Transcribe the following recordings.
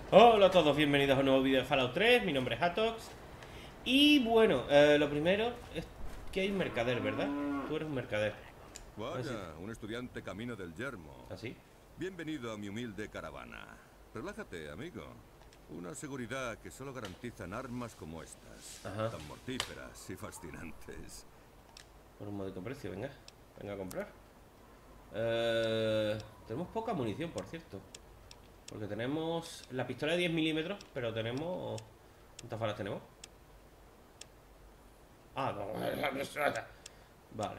Hola a todos, bienvenidos a un nuevo vídeo de Fallout 3. Mi nombre es Atox. Y bueno, lo primero es que hay un mercader, ¿verdad? Tú eres un mercader. A ver si... Vaya, un estudiante camino del yermo. ¿Así? Bienvenido a mi humilde caravana. Relájate, amigo. Una seguridad que solo garantizan armas como estas, Ajá. tan mortíferas y fascinantes. Por un módico precio, venga. Venga a comprar. Tenemos poca munición, por cierto. Porque tenemos la pistola de 10 milímetros, pero tenemos... ¿Cuántas balas tenemos? Ah, no. Vale.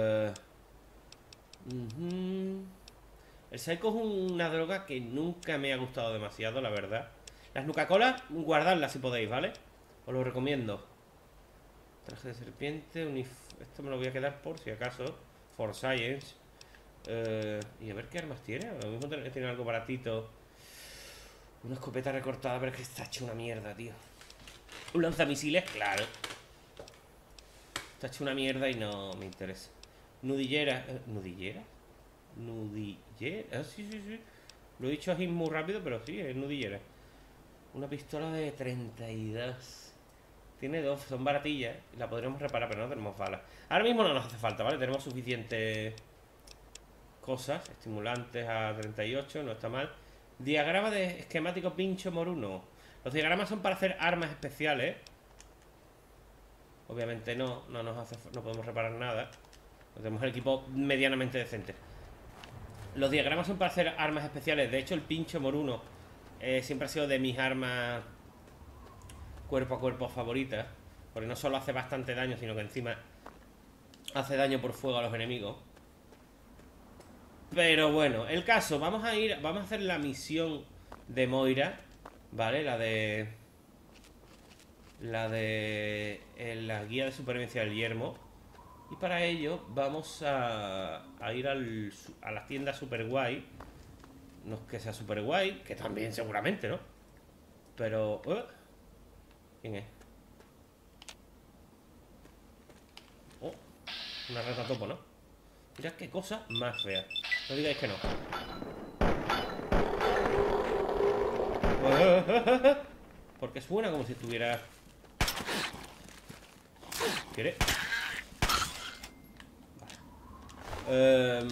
Ujú. El Psycho es una droga que nunca me ha gustado demasiado, la verdad. Las Nuka-Cola, guardadlas si podéis, ¿vale? Os lo recomiendo. Traje de serpiente, esto me lo voy a quedar por si acaso. For Science. Y a ver qué armas tiene. A lo mismo tiene algo baratito. Una escopeta recortada, pero es que está hecho una mierda, tío. Un lanzamisiles, claro. Está hecho una mierda y no me interesa. Nudillera. ¿Nudillera? Nudillera. Ah, sí, sí, sí. Lo he dicho así muy rápido, pero sí, es nudillera. Una pistola de 32. Tiene dos, son baratillas. La podríamos reparar, pero no tenemos balas. Ahora mismo no nos hace falta, ¿vale? Tenemos suficientes cosas. Estimulantes a 38, no está mal. Diagrama de esquemático pincho moruno. Los diagramas son para hacer armas especiales. Obviamente no podemos reparar nada. Tenemos el equipo medianamente decente. Los diagramas son para hacer armas especiales. De hecho, el pincho moruno siempre ha sido de mis armas cuerpo a cuerpo favoritas. Porque no solo hace bastante daño, sino que encima hace daño por fuego a los enemigos. Pero bueno, el caso, vamos a hacer la misión de Moira, ¿vale? La guía de supervivencia del yermo. Y para ello vamos a ir a la tienda super guay. No es que sea super guay, que también seguramente, ¿no? Pero... ¿quién es? Oh, una rata topo, ¿no? Mirad qué cosa más fea. No digáis que no. Porque suena como si estuviera... ¿Quiere? Vale.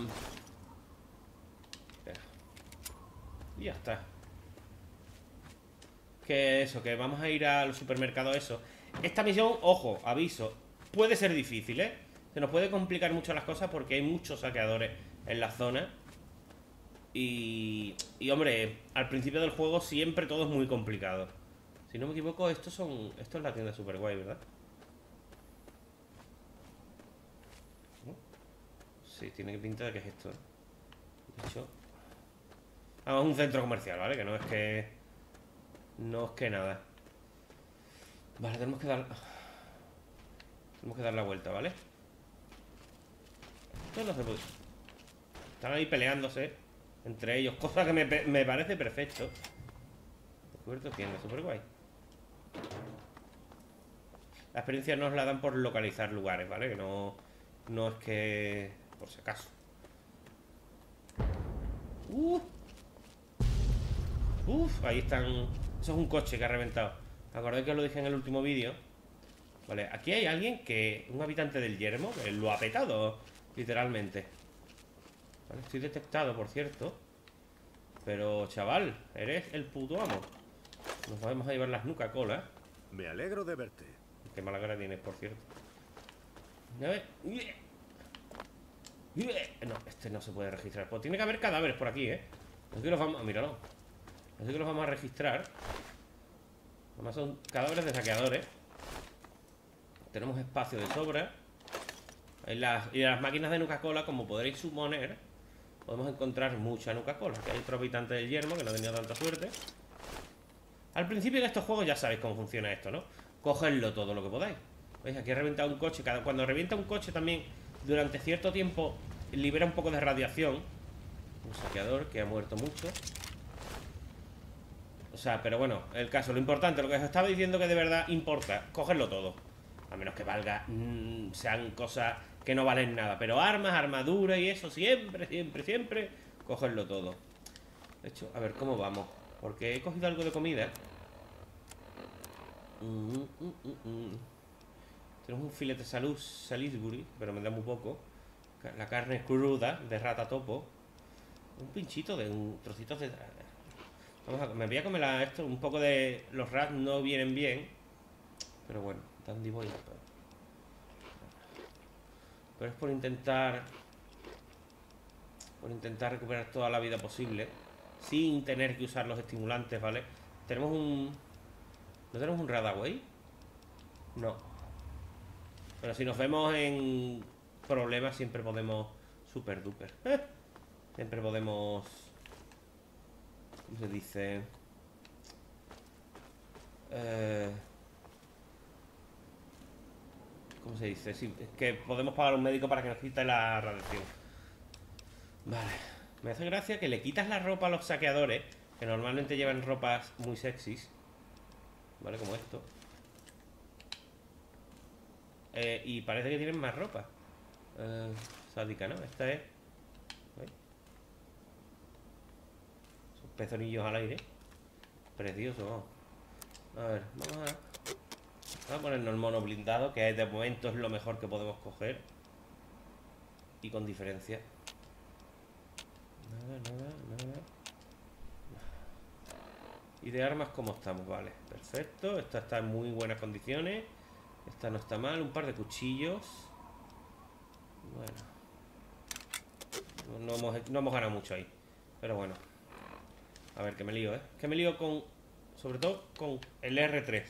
Y ya está. Que eso, que vamos a ir al supermercado eso. Esta misión, ojo, aviso, puede ser difícil, ¿eh? Se nos puede complicar mucho las cosas porque hay muchos saqueadores en la zona. Y hombre, al principio del juego siempre todo es muy complicado. Si no me equivoco, esto es la tienda super guay, ¿verdad? ¿No? Sí, tiene pinta de que es esto, ¿eh? De hecho... Vamos, es un centro comercial, ¿vale? Que no es que... No es que nada. Vale, tenemos que dar la vuelta, ¿vale? Esto no se puede... Están ahí peleándose entre ellos, cosa que me parece perfecto. Descubierto tienda, super guay. La experiencia nos la dan por localizar lugares, ¿vale? Que no es que... Por si acaso. Ahí están... Eso es un coche que ha reventado. ¿Acordáis que os lo dije en el último vídeo? Vale, aquí hay alguien que... Un habitante del yermo que lo ha petado, literalmente. Vale, estoy detectado, por cierto. Pero, chaval, eres el puto amo. Nos vamos a llevar las Nuka-Cola. Me alegro de verte. Qué mala cara tienes, por cierto. A ver. No, este no se puede registrar. Pues tiene que haber cadáveres por aquí, ¿eh? Así que los vamos... Míralo. Así que los vamos a registrar. Además son cadáveres de saqueadores. Tenemos espacio de sobra. Y las máquinas de Nuka-Cola, como podréis suponer, podemos encontrar mucha Nuka-Cola. Que hay otro habitante del yermo que no ha tenido tanta suerte. Al principio de estos juegos ya sabéis cómo funciona esto, ¿no? Cogedlo todo lo que podáis. ¿Veis? Aquí he reventado un coche. Cuando revienta un coche también, durante cierto tiempo, libera un poco de radiación. Un saqueador que ha muerto mucho. O sea, pero bueno, el caso, lo importante, lo que os estaba diciendo que de verdad importa, cogerlo todo. A menos que valga, sean cosas que no valen nada. Pero armas, armadura y eso, siempre, siempre, siempre, cogerlo todo. De hecho, a ver, ¿cómo vamos? Porque he cogido algo de comida. Tenemos un filete Salisbury, pero me da muy poco. La carne cruda de rata topo. Un pinchito de un trocito de... me voy a comer esto. Un poco de... Los rats no vienen bien. Pero bueno, Dandy Boy. Pero es por intentar... recuperar toda la vida posible. Sin tener que usar los estimulantes, ¿vale? Tenemos un... ¿No tenemos un Radaway? No. Pero si nos vemos en problemas siempre podemos... Super duper. Siempre podemos... ¿Cómo se dice? ¿Cómo se dice? Sí, es que podemos pagar a un médico para que nos quite la radiación. Vale. Me hace gracia que le quitas la ropa a los saqueadores, que normalmente llevan ropas muy sexys. Vale, como esto. Y parece que tienen más ropa. Sádica, ¿no? Esta es... Son pezonillos al aire. Precioso, vamos. A ver, vamos a ponernos el mono blindado, que de momento es lo mejor que podemos coger. Y con diferencia. Nada. Y de armas, ¿cómo estamos? Vale, perfecto. Esta está en muy buenas condiciones. Esta no está mal. Un par de cuchillos. Bueno. No hemos ganado mucho ahí. Pero bueno. A ver, que me lío, ¿eh? Que me lío con... Sobre todo con el R3.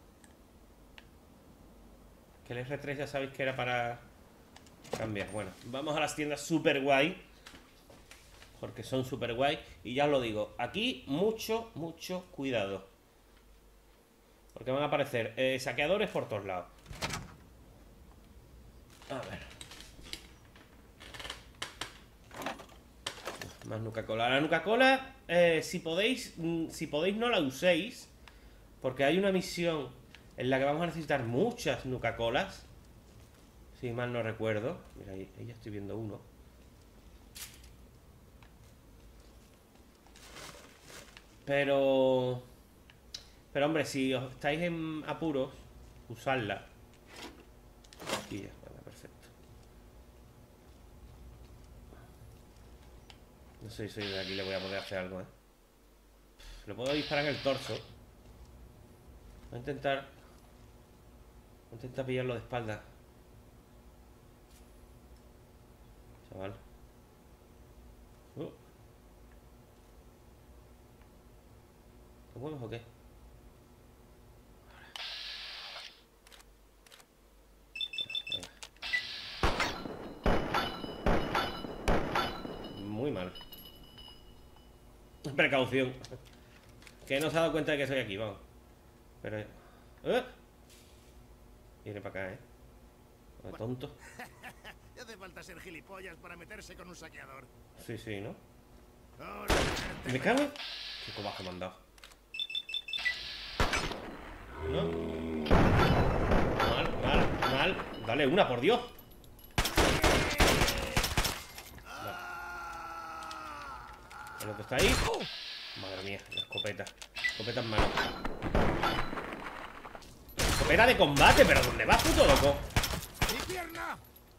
Que el R3 ya sabéis que era para cambiar. Bueno, vamos a las tiendas super guay. Porque son super guay. Y ya os lo digo, aquí mucho cuidado. Porque van a aparecer saqueadores por todos lados. A ver. Más Nuka-Cola. La Nuka-Cola, si podéis no la uséis. Porque hay una misión en la que vamos a necesitar muchas Nuka-Colas. Si mal no recuerdo. Mira, ahí ya estoy viendo uno. Pero hombre, si os estáis en apuros, usadla. Y ya, vale, perfecto. No sé si de aquí le voy a poder hacer algo, ¿eh? Le puedo disparar en el torso. Voy a intentar pillarlo de espalda. Chaval. ¿Te mueves o qué? Muy mal. Precaución. Que no se ha dado cuenta de que soy aquí, vamos. Pero... Viene para acá, ¿eh? De tonto. No hace falta ser gilipollas para meterse con un saqueador. Sí, ¿no? ¿Me cago? Qué cobaje me han dado. ¿No? Mal. Dale una, por Dios. ¿El otro está ahí? Madre mía, la escopeta. Escopeta en mano. Escopeta de combate, pero ¿dónde vas, puto loco? ¡Mi pierna!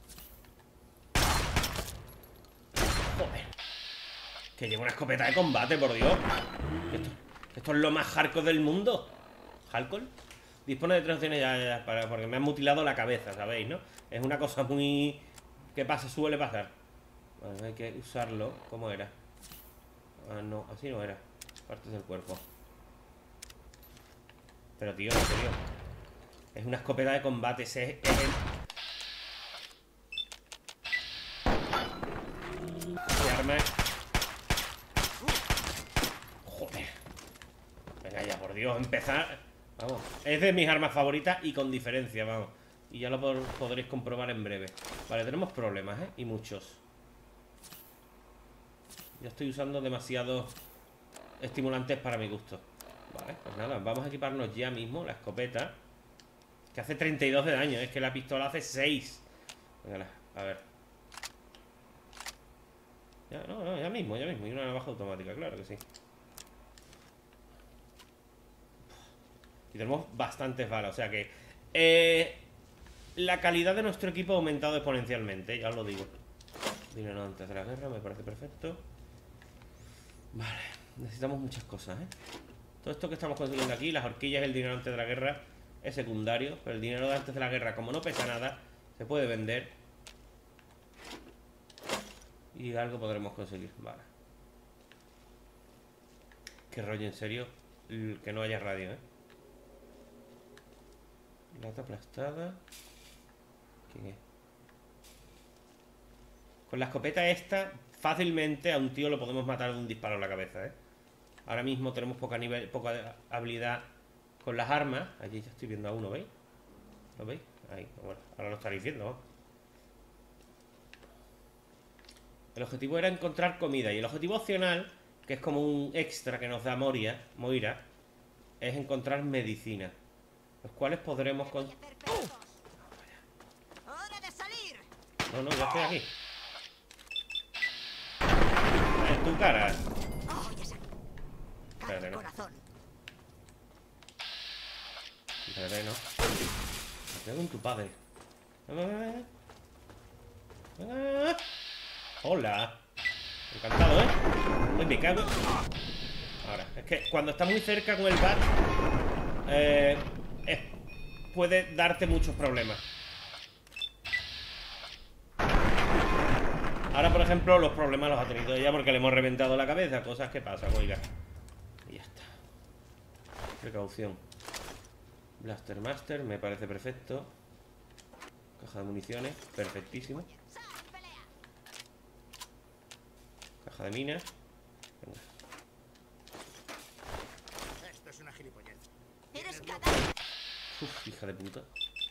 Joder. Que lleva una escopeta de combate, por Dios. Esto es lo más hardcore del mundo. ¿Hardcore? Dispone de 3 opciones ya, porque me han mutilado la cabeza, ¿sabéis, no? Es una cosa muy... ¿Qué pasa? Suele pasar. Bueno, hay que usarlo. ¿Cómo era? Ah, no, así no era. Partes del cuerpo. Pero tío, en serio. Es una escopeta de combate. Es el... Este arma es... Joder. Venga ya, por Dios, empezar. Vamos, es de mis armas favoritas y con diferencia, vamos. Y ya lo podréis comprobar en breve. Vale, tenemos problemas, ¿eh? Y muchos. Ya estoy usando demasiados estimulantes para mi gusto. Vale, pues nada, vamos a equiparnos ya mismo la escopeta. Que hace 32 de daño, es que la pistola hace 6. Venga, a ver. Ya, no, ya mismo. Y una navaja automática, claro que sí. Y tenemos bastantes balas, o sea que la calidad de nuestro equipo ha aumentado exponencialmente, ya os lo digo. Dinero antes de la guerra, me parece perfecto. Vale, necesitamos muchas cosas, ¿eh? Todo esto que estamos consiguiendo aquí, las horquillas y el dinero antes de la guerra, es secundario. Pero el dinero de antes de la guerra, como no pesa nada, se puede vender. Y algo podremos conseguir, vale. Qué rollo, en serio, que no haya radio, ¿eh? Lata aplastada. ¿Quién es? Con la escopeta esta, fácilmente a un tío lo podemos matar de un disparo en la cabeza, ¿eh? Ahora mismo tenemos poca habilidad con las armas. Allí ya estoy viendo a uno, ¿veis? ¿Lo veis? Ahí, bueno, ahora lo estaréis viendo, ¿no? El objetivo era encontrar comida. Y el objetivo opcional, que es como un extra que nos da Moira, es encontrar medicina, los cuales podremos ¡Hora de salir! No, ya estoy aquí. En tu cara. ¡Oh, ya saco! Espérate, ¿no? Corazón. Espérate, ¿no? Me quedo con tu padre. Hola. Encantado, ¿eh? Uy, me cago. Ahora, es que cuando estás muy cerca con el bat puede darte muchos problemas. Ahora, por ejemplo, los problemas los ha tenido ella porque le hemos reventado la cabeza. Cosas que pasan, oiga. Y ya está. Precaución. Blaster Master, me parece perfecto. Caja de municiones, perfectísimo. Caja de minas. Venga. Esto es una gilipollez. ¡Eres cadáver! Uf, hija de puta.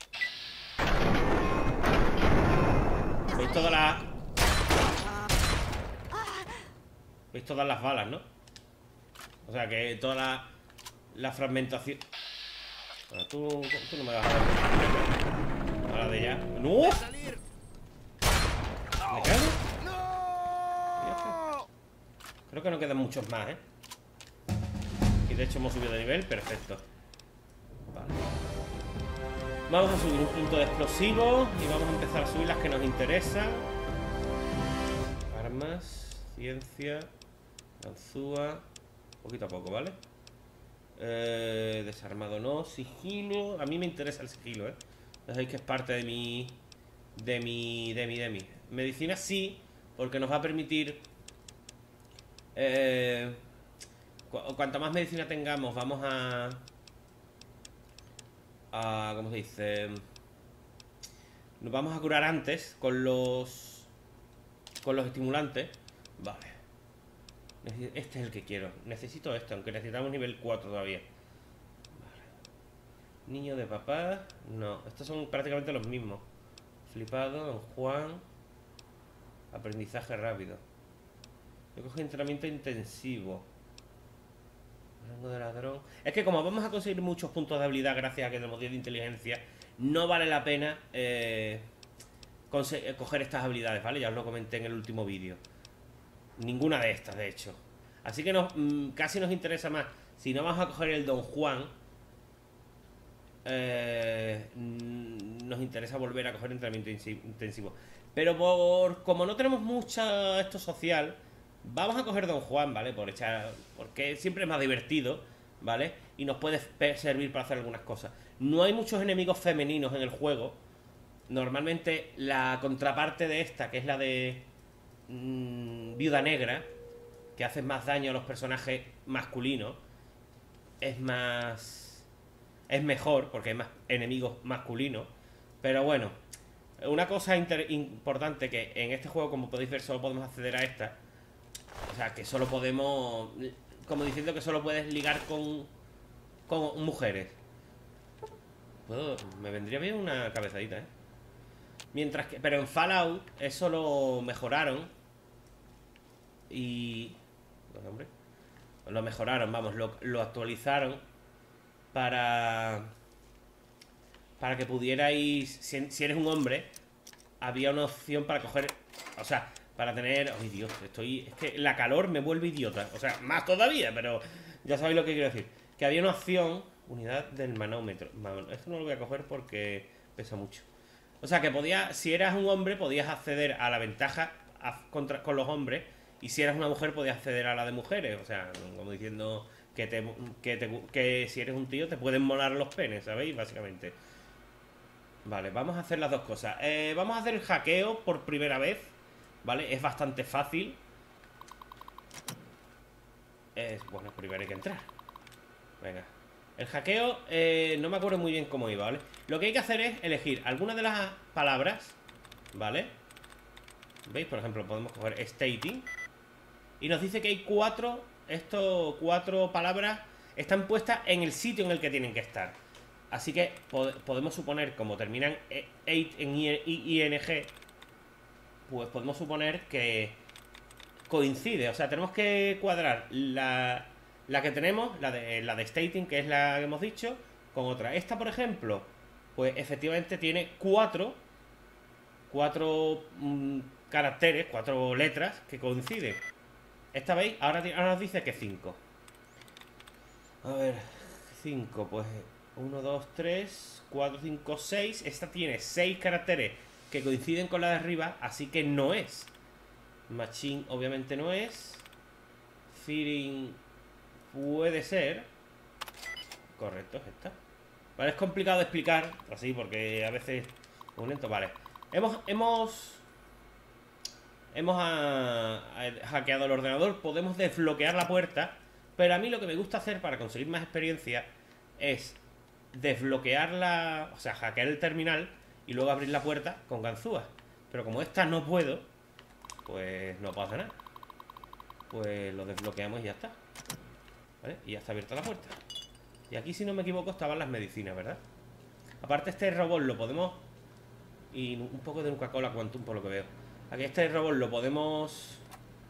¿Veis todas las... ¿Veis todas las balas, no? O sea que toda la fragmentación... Bueno, tú no me vas a dar. Ahora de ya. ¡No! ¡Salir! ¿Me cago? ¡No! Creo que no quedan muchos más, ¿eh? Y de hecho hemos subido de nivel, perfecto. Vale. Vamos a subir un punto de explosivos y vamos a empezar a subir las que nos interesan. Armas, ciencia, ganzúa. Poquito a poco, ¿vale? Desarmado no, sigilo. A mí me interesa el sigilo, ¿eh? Ya sabéis que es parte de mi... Medicina sí, porque nos va a permitir... cuanta más medicina tengamos, vamos a... ¿Cómo se dice? Nos vamos a curar antes con los estimulantes. Vale. Este es el que quiero. Necesito este, aunque necesitamos nivel 4 todavía. Vale. Niño de papá. No, estos son prácticamente los mismos. Flipado, Don Juan. Aprendizaje rápido. Yo cojo entrenamiento intensivo. Rango de ladrón. Es que como vamos a conseguir muchos puntos de habilidad gracias a que tenemos 10 de inteligencia, no vale la pena coger estas habilidades, ¿vale? Ya os lo comenté en el último vídeo. Ninguna de estas, de hecho. Así que casi nos interesa más. Si no vamos a coger el Don Juan, nos interesa volver a coger entrenamiento intensivo. Pero como no tenemos mucho esto social, vamos a coger Don Juan, ¿vale? Porque siempre es más divertido, ¿vale? Y nos puede servir para hacer algunas cosas. No hay muchos enemigos femeninos en el juego. Normalmente la contraparte de esta, que es la de Viuda Negra, que hace más daño a los personajes masculinos, es mejor, porque hay más enemigos masculinos. Pero bueno, una cosa importante, que en este juego, como podéis ver, solo podemos acceder a esta. O sea, que solo podemos... Como diciendo que solo puedes ligar con mujeres. Me vendría bien una cabezadita, ¿eh? Mientras que... Pero en Fallout eso lo mejoraron. Y... hombre, lo mejoraron, vamos, lo actualizaron para que pudierais... Si eres un hombre, había una opción para coger... O sea, para tener... ¡Ay, Dios! Es que la calor me vuelve idiota. O sea, más todavía, pero ya sabéis lo que quiero decir. Que había una opción Unidad del manómetro. Esto no lo voy a coger porque pesa mucho. O sea que podías, si eras un hombre, podías acceder a la ventaja con los hombres. Y si eras una mujer, podías acceder a la de mujeres. O sea, como diciendo que si eres un tío te pueden molar los penes, ¿sabéis? Básicamente. Vale, vamos a hacer las dos cosas. Vamos a hacer el hackeo por primera vez. ¿Vale? Es bastante fácil. Bueno, primero hay que entrar. Venga. El hackeo, no me acuerdo muy bien cómo iba, ¿vale? Lo que hay que hacer es elegir alguna de las palabras, ¿vale? ¿Veis? Por ejemplo, podemos coger stating. Y nos dice que hay cuatro palabras están puestas en el sitio en el que tienen que estar. Así que podemos suponer, como terminan en ing, pues podemos suponer que coincide. O sea, tenemos que cuadrar la que tenemos, la de stating, que es la que hemos dicho, con otra. Esta, por ejemplo, pues efectivamente tiene cuatro caracteres, 4 letras que coinciden. Esta, ¿veis? Ahora nos dice que 5. A ver, 5, pues 1, 2, 3, 4, 5, 6. Esta tiene 6 caracteres que coinciden con la de arriba, así que no es. Machine obviamente no es. Feeling puede ser. Correcto, es esta. Vale, es complicado de explicar así porque a veces es muy lento. Vale. Hemos hackeado el ordenador. Podemos desbloquear la puerta. Pero a mí lo que me gusta hacer para conseguir más experiencia es desbloquear o sea, hackear el terminal y luego abrir la puerta con ganzúas. Pero como esta no puedo, pues no pasa nada. Pues lo desbloqueamos y ya está. ¿Vale? Y ya está abierta la puerta. Y aquí, si no me equivoco, estaban las medicinas, ¿verdad? Aparte, este robot lo podemos... Y un poco de Nuka-Cola Quantum, por lo que veo. Aquí este robot lo podemos...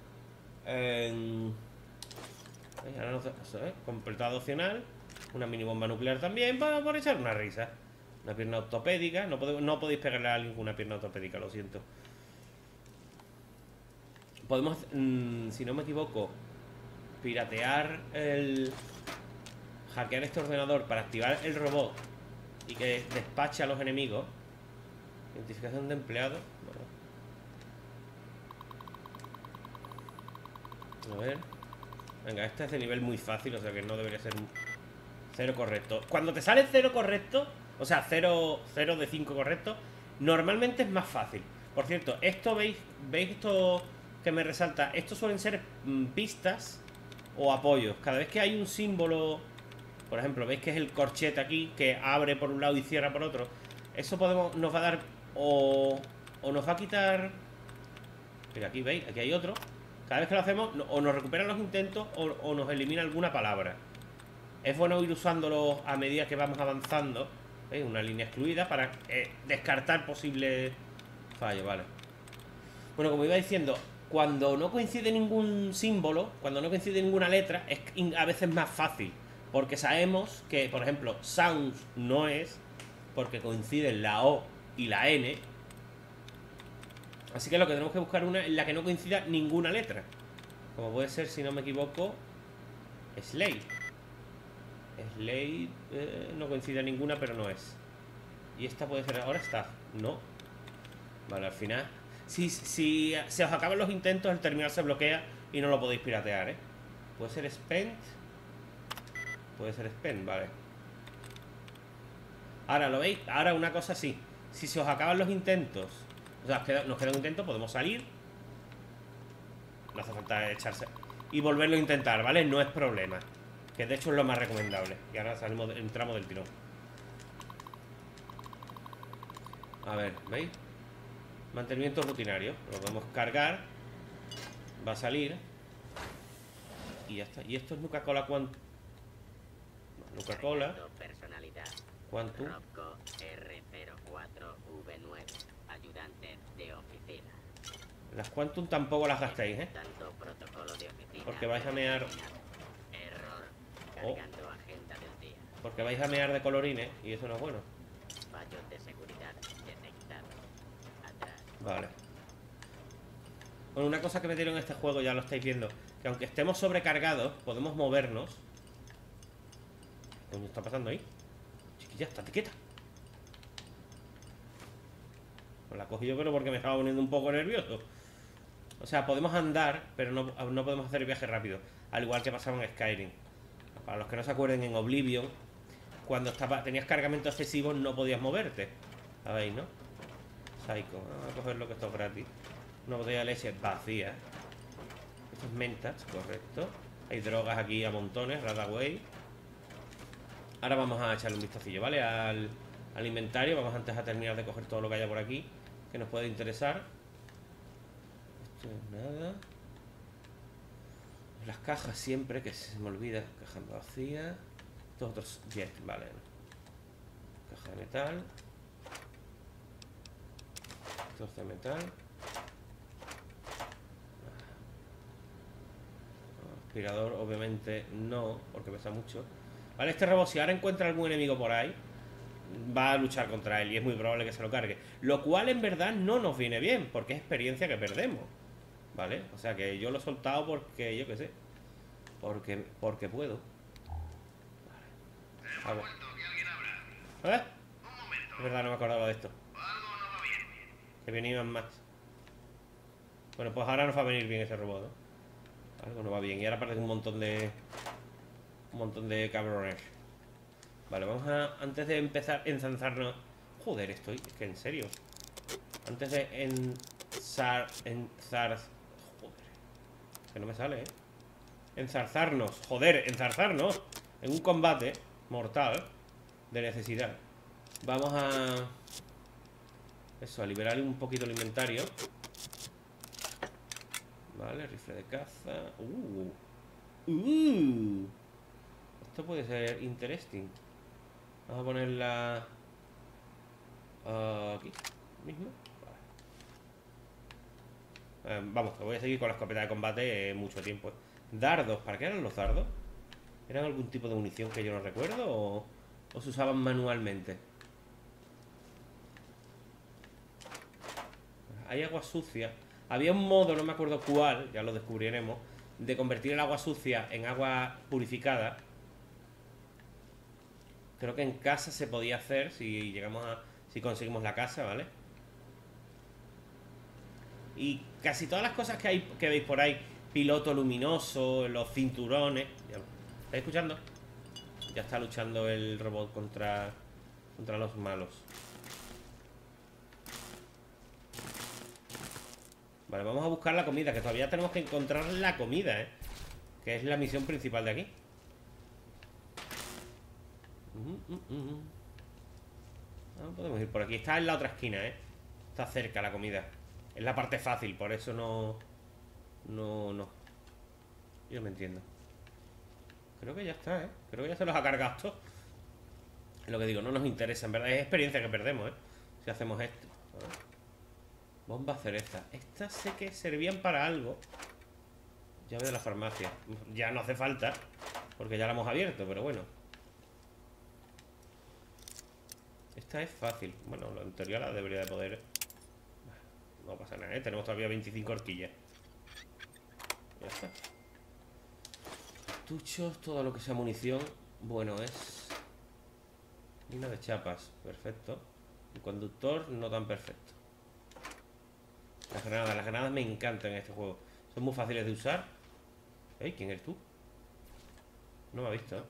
Ahora no sé, completado opcional. Una mini bomba nuclear también, por echar una risa. Una pierna ortopédica. No podéis pegarle a alguien con una pierna ortopédica, lo siento. Podemos, si no me equivoco, piratear hackear este ordenador para activar el robot y que despache a los enemigos. Identificación de empleado. Bueno. A ver. Venga, este es de nivel muy fácil, o sea que no debería ser 0 correcto. Cuando te sale 0 correcto, o sea, 0 de 5 correcto, normalmente es más fácil. Por cierto, esto, ¿veis esto que me resalta? Estos suelen ser pistas o apoyos. Cada vez que hay un símbolo, por ejemplo, veis que es el corchete aquí, que abre por un lado y cierra por otro. Eso nos va a dar o nos va a quitar... Mira, aquí veis, aquí hay otro. Cada vez que lo hacemos, o nos recuperan los intentos o nos elimina alguna palabra. Es bueno ir usándolos a medida que vamos avanzando. ¿Veis? Una línea excluida para descartar posibles fallos, vale. Bueno, como iba diciendo, cuando no coincide ningún símbolo, cuando no coincide ninguna letra, es a veces más fácil. Porque sabemos que, por ejemplo, sounds no es, porque coinciden la O y la N. Así que lo que tenemos que buscar una en la que no coincida ninguna letra. Como puede ser, si no me equivoco, Slade. Slade no coincide ninguna, pero no es. Y esta puede ser, ahora está. No. Vale, al final si se os acaban los intentos, el terminal se bloquea y no lo podéis piratear, ¿eh? Puede ser Spent. Puede ser Spent, vale. Ahora, ¿lo veis? Ahora una cosa sí. Si se os acaban los intentos, o sea, nos queda un intento, podemos salir. No hace falta echarse y volverlo a intentar, ¿vale? No es problema. Que de hecho es lo más recomendable. Y ahora entramos del tirón. A ver, ¿veis? Mantenimiento rutinario. Lo podemos cargar. Va a salir. Y ya está. Y esto es Nuka-Cola Quantum. Nuka-Cola Quantum. Las Quantum tampoco las gastéis, ¿eh? Porque vais a mear... Oh. Porque vais a mear de colorines y eso no es bueno. Vale. Bueno, una cosa que me dieron en este juego, ya lo estáis viendo, que aunque estemos sobrecargados, podemos movernos. ¿Qué coño está pasando ahí? Chiquilla, estate quieta. Pues la cogí yo, pero porque me estaba poniendo un poco nervioso. O sea, podemos andar, pero no podemos hacer el viaje rápido. Al igual que pasaba en Skyrim. Para los que no se acuerden, en Oblivion, cuando tenías cargamento excesivo, no podías moverte. ¿Sabéis, no? Psycho. Vamos a coger lo que está gratis. Una botella de leche vacía. Esto es mentas, correcto. Hay drogas aquí a montones, Radaway. Ahora vamos a echarle un vistacillo, ¿vale? Al inventario. Vamos antes a terminar de coger todo lo que haya por aquí que nos puede interesar. Esto es nada. Las cajas siempre, que se me olvida. Caja vacía. Estos otros jet, vale. Caja de metal. Trozo de metal. Aspirador, obviamente no, porque pesa mucho. Vale, este robot, si ahora encuentra algún enemigo por ahí, va a luchar contra él y es muy probable que se lo cargue. Lo cual en verdad no nos viene bien, porque es experiencia que perdemos. ¿Vale? O sea que yo lo he soltado porque, yo qué sé, porque puedo. Vale. ¿Eh? Es verdad, no me acordaba de esto. Que venían más. Bueno, pues ahora nos va a venir bien ese robot, ¿no? Algo no va bien. Y ahora aparece un montón de cabrones. Vale, vamos a... Antes de empezar a enzarzarnos... Joder, es que en serio. Antes de Joder. Que no me sale, enzarzarnos. Joder, enzarzarnos en un combate mortal de necesidad. Vamos a... Eso, a liberar un poquito el inventario. Vale, rifle de caza. Esto puede ser interesting. Vamos a ponerla aquí mismo. Vale. Vamos, que voy a seguir con la escopeta de combate mucho tiempo. Dardos, ¿para qué eran los dardos? ¿Eran algún tipo de munición que yo no recuerdo o se usaban manualmente? Hay agua sucia. Había un modo, no me acuerdo cuál, ya lo descubriremos, de convertir el agua sucia en agua purificada. Creo que en casa se podía hacer si conseguimos la casa, ¿vale? Y casi todas las cosas que veis por ahí, piloto luminoso, los cinturones. ¿Estáis escuchando? Ya está luchando el robot contra los malos. Vale, vamos a buscar la comida, que todavía tenemos que encontrar la comida, que es la misión principal de aquí. No podemos ir por aquí. Está en la otra esquina, Está cerca la comida. Es la parte fácil, por eso no. Yo me entiendo. Creo que ya está, Creo que ya se los ha cargado todos. Es lo que digo, no nos interesa, en verdad. Es experiencia que perdemos, si hacemos esto. Bomba cereza. Estas sé que servían para algo. Llave de la farmacia. Ya no hace falta, porque ya la hemos abierto, pero bueno. Esta es fácil. Bueno, en teoría la debería de poder. No pasa nada, Tenemos todavía 25 horquillas. Ya está. Cartuchos, todo lo que sea munición. Bueno, es... Mina de chapas, perfecto. El conductor, no tan perfecto. Las granadas me encantan en este juego. Son muy fáciles de usar. ¿Ey? ¿Quién eres tú? No me ha visto,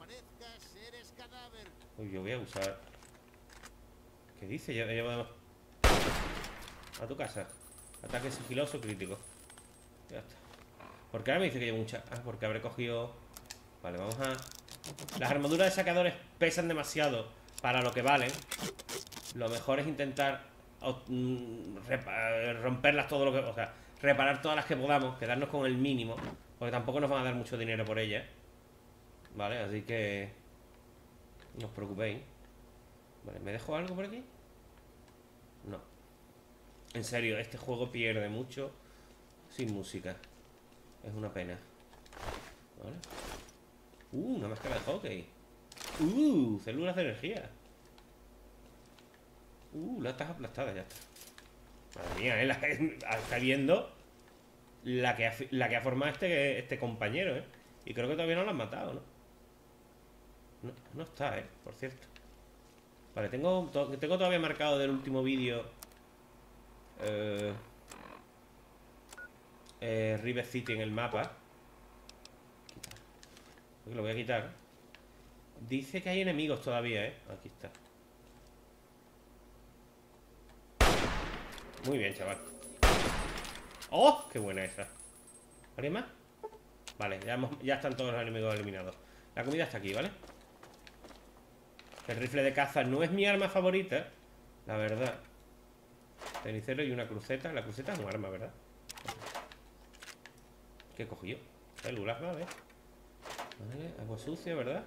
Uy, yo voy a usar... ¿Qué dice? Ya podemos... A tu casa. Ataque sigiloso crítico. Ya está. ¿Por qué ahora me dice que llevo mucha? Ah, porque habré cogido... Vale, vamos a... Las armaduras de saqueadores pesan demasiado para lo que valen. Lo mejor es intentar romperlas todo lo que... O sea, reparar todas las que podamos. Quedarnos con el mínimo, porque tampoco nos van a dar mucho dinero por ellas. Vale, así que... No os preocupéis. Vale, ¿me dejo algo por aquí? No. En serio, este juego pierde mucho sin música. Es una pena. Vale. Una máscara de hockey. Células de energía. Latas aplastadas, ya está. Madre mía, está viendo la que ha formado este compañero, Y creo que todavía no lo han matado, ¿no? No, no está, por cierto. Vale, tengo todavía marcado del último vídeo River City en el mapa. Quitar. Porque lo voy a quitar. Dice que hay enemigos todavía, Aquí está. Muy bien, chaval. ¡Oh! ¡Qué buena esa! ¿Alguien más? Vale, ya están todos los enemigos eliminados. La comida está aquí, ¿vale? El rifle de caza no es mi arma favorita, la verdad. Cenicero y una cruceta. La cruceta es un arma, ¿verdad? ¿Qué he cogido? Células, ¿vale? Vale, agua sucia, ¿verdad?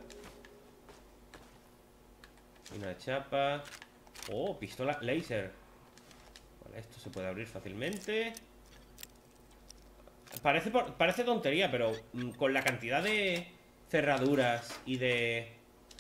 Una chapa. Oh, pistola laser. Vale, esto se puede abrir fácilmente. Parece tontería, pero con la cantidad de cerraduras y de...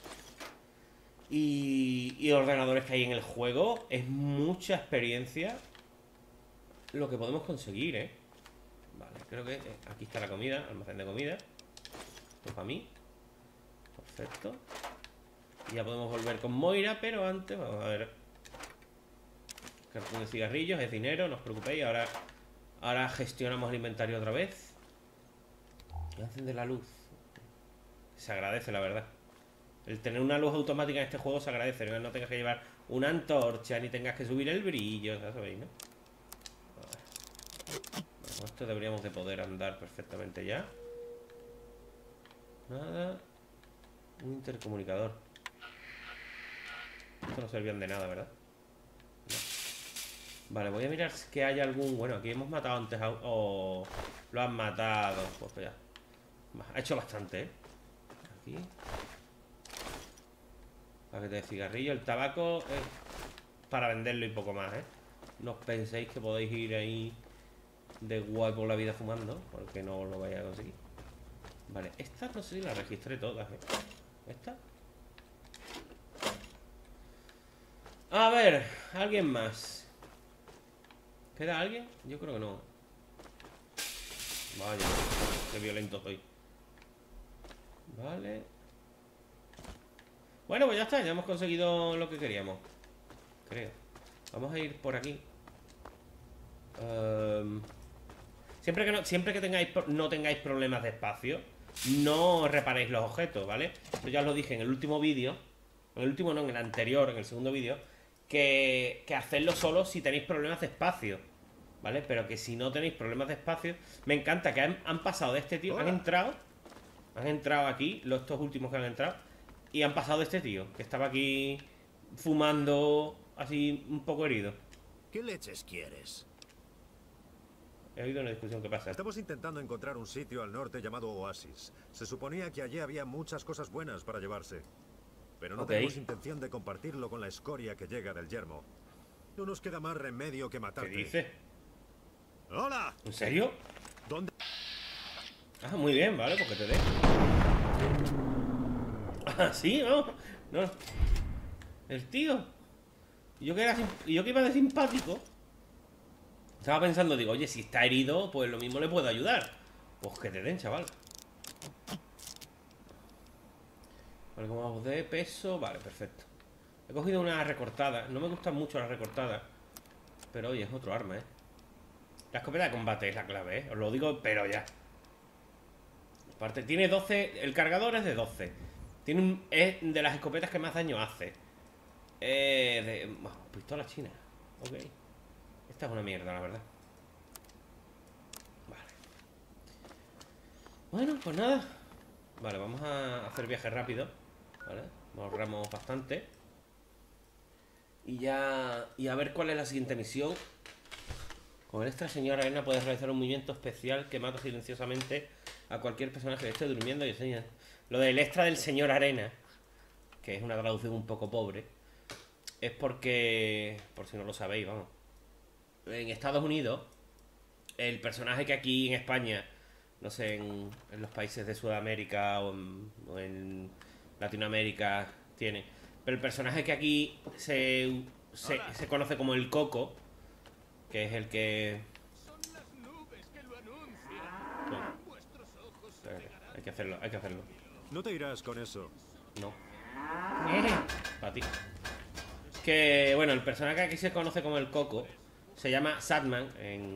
Y ordenadores que hay en el juego, es mucha experiencia lo que podemos conseguir, Vale, creo que aquí está la comida, almacén de comida. Esto es para mí. Perfecto. Y ya podemos volver con Moira, pero antes vamos a ver. Cartón de cigarrillos, es dinero, no os preocupéis. Ahora gestionamos el inventario otra vez. Y encender la luz. Se agradece, la verdad. El tener una luz automática en este juego se agradece. No tengas que llevar una antorcha, ni tengas que subir el brillo, ya sabéis, ¿no? Bueno, con esto deberíamos de poder andar perfectamente ya. Nada. Un intercomunicador. Esto no servían de nada, ¿verdad? No. Vale, voy a mirar que haya algún... Bueno, aquí hemos matado antes a... Oh, lo han matado. Pues ya. Ha hecho bastante, Aquí. Paquete de cigarrillo. El tabaco es para venderlo y poco más, No os penséis que podéis ir ahí de guay por la vida fumando, porque no lo vais a conseguir. Vale, estas no sé si las registré todas, ¿Esta? A ver, alguien más. ¿Queda alguien? Yo creo que no. Vaya, qué violento soy. Vale. Bueno, pues ya está, ya hemos conseguido lo que queríamos. Creo. Vamos a ir por aquí. Siempre que no tengáis problemas de espacio, no reparéis los objetos, ¿vale? Esto ya os lo dije en el último vídeo. En el último no, en el anterior, en el segundo vídeo. Que hacedlo solo si tenéis problemas de espacio, ¿vale? Pero que si no tenéis problemas de espacio. Me encanta que han pasado de este tío. Han entrado aquí, estos últimos que han entrado, y han pasado de este tío, que estaba aquí fumando, así un poco herido. ¿Qué leches quieres? He oído una discusión que pasa. Estamos intentando encontrar un sitio al norte llamado Oasis. Se suponía que allí había muchas cosas buenas para llevarse. Pero no tenemos intención de compartirlo con la escoria que llega del yermo. No nos queda más remedio que matarte. ¿Qué dice? ¡Hola! ¿En serio? ¿Dónde? Ah, muy bien, vale, porque te dé. Ah, sí, vamos. No. El tío. Y yo que iba de simpático. Estaba pensando, digo, oye, si está herido, pues lo mismo le puedo ayudar. Pues que te den, chaval. Vale, como vamos de peso. Vale, perfecto. He cogido una recortada. No me gustan mucho las recortadas, pero oye, es otro arma, La escopeta de combate es la clave, Os lo digo, pero ya. Aparte, tiene 12. El cargador es de 12. Es de las escopetas que más daño hace. Pistola china. Ok. Esta es una mierda, la verdad. Vale. Bueno, pues nada. Vale, vamos a hacer viaje rápido. Vale, nos ahorramos bastante. Y a ver cuál es la siguiente misión. Con el extra señor arena puedes realizar un movimiento especial que mata silenciosamente a cualquier personaje que esté durmiendo y enseña. Lo del extra del señor arena, que es una traducción un poco pobre, es porque, por si no lo sabéis, vamos, en Estados Unidos, el personaje que aquí en España, no sé, en los países de Sudamérica o en Latinoamérica tiene, pero el personaje que aquí se conoce como el Coco, que es el que... Son las nubes que lo anuncian. Bueno, Vuestros ojos hay que hacerlo. No te irás con eso. No. Para ti. Que, bueno, el personaje que aquí se conoce como el Coco se llama Sandman